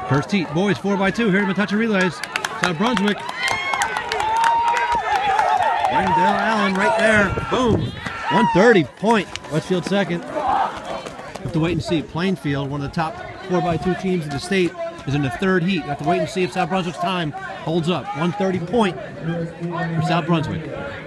First heat, boys 4x2 here at Metuchen Relays. South Brunswick. Wendell Allen right there. Boom. 130 point. Westfield second. Have to wait and see. Plainfield, one of the top 4x2 teams in the state, is in the third heat. Have to wait and see if South Brunswick's time holds up. 130 point for South Brunswick.